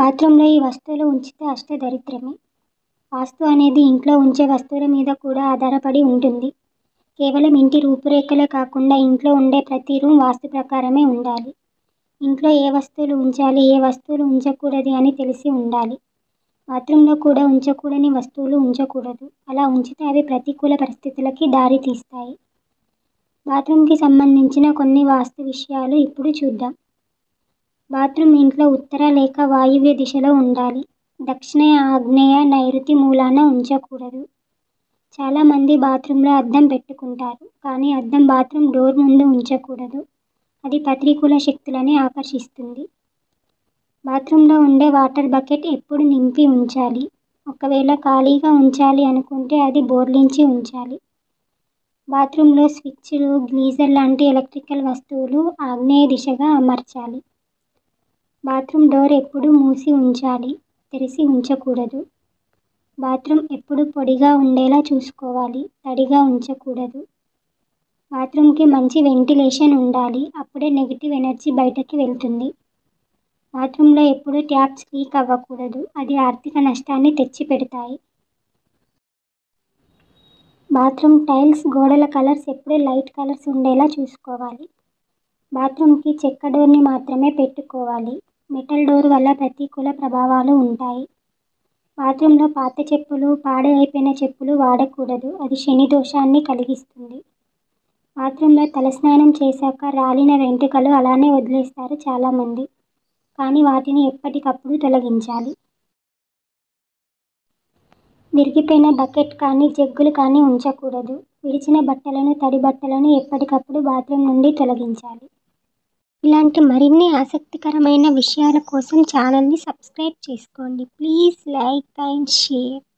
బాత్రూంలో ఈ వస్తువులు ఉంచితే అష్టదరిద్రమే. వాస్తు అనేది ఇంట్లో ఉంచే వస్తువుల మీద కూడా ఆధారపడి ఉంటుంది. కేవలం ఇంటి రూపురేఖలే కాకుండా ఇంట్లో ఉండే ప్రతి రూమ్ వాస్తు ప్రకారమే ఉండాలి. ఇంట్లో ఏ వస్తువులు ఉంచాలి, ఏ వస్తువులు ఉంచకూడదు అని తెలిసి ఉండాలి. బాత్రూంలో కూడా ఉంచకూడని వస్తువులు ఉంచకూడదు. అలా ఉంచితే అవి ప్రతికూల పరిస్థితులకి దారి తీస్తాయి. బాత్రూంకి సంబంధించిన కొన్ని వాస్తు విషయాలు ఇప్పుడు చూద్దాం. బాత్రూమ్ ఇంట్లో ఉత్తర లేక వాయువ్య దిశలో ఉండాలి. దక్షిణ, ఆగ్నేయ, నైరుతి మూలాన ఉంచకూడదు. చాలామంది బాత్రూంలో అద్దం పెట్టుకుంటారు, కానీ అద్దం బాత్రూమ్ డోర్ ముందు ఉంచకూడదు. అది ప్రతికూల శక్తులని ఆకర్షిస్తుంది. బాత్రూంలో ఉండే వాటర్ బకెట్ ఎప్పుడు నింపి ఉంచాలి. ఒకవేళ ఖాళీగా ఉంచాలి అనుకుంటే అది బోర్లించి ఉంచాలి. బాత్రూంలో స్విచ్లు, గీజర్ లాంటి ఎలక్ట్రికల్ వస్తువులు ఆగ్నేయ దిశగా అమర్చాలి. బాత్రూమ్ డోర్ ఎప్పుడు మూసి ఉంచాలి, తెరిచి ఉంచకూడదు. బాత్రూమ్ ఎప్పుడు పొడిగా ఉండేలా చూసుకోవాలి, తడిగా ఉంచకూడదు. బాత్రూమ్కి మంచి వెంటిలేషన్ ఉండాలి, అప్పుడే నెగిటివ్ ఎనర్జీ బయటకి వెళ్తుంది. బాత్రూంలో ఎప్పుడు ట్యాప్స్ లీక్ అవ్వకూడదు, అది ఆర్థిక నష్టాన్ని తెచ్చిపెడతాయి. బాత్రూమ్ టైల్స్, గోడల కలర్స్ ఎప్పుడు లైట్ కలర్స్ ఉండేలా చూసుకోవాలి. బాత్రూమ్కి చెక్క డోర్ని మాత్రమే పెట్టుకోవాలి. మెటల్ డోర్ వల్ల ప్రతికూల ప్రభావాలు ఉంటాయి. బాత్రూంలో పాత చెప్పులు, పాడు అయిపోయిన చెప్పులు వాడకూడదు, అది శని దోషాన్ని కలిగిస్తుంది. బాత్రూంలో తలస్నానం చేశాక రాలిన వెంట్రుకలు అలానే వదిలేస్తారు చాలామంది, కానీ వాటిని ఎప్పటికప్పుడు తొలగించాలి. విరిగిపోయిన బకెట్ కానీ, జగ్గులు కానీ ఉంచకూడదు. విడిచిన బట్టలను, తడి బట్టలను ఎప్పటికప్పుడు బాత్రూమ్ నుండి తొలగించాలి. ఇలాంటి మరిన్ని ఆసక్తికరమైన విషయాల కోసం ఛానల్ని సబ్స్క్రైబ్ చేసుకోండి. Please like and share.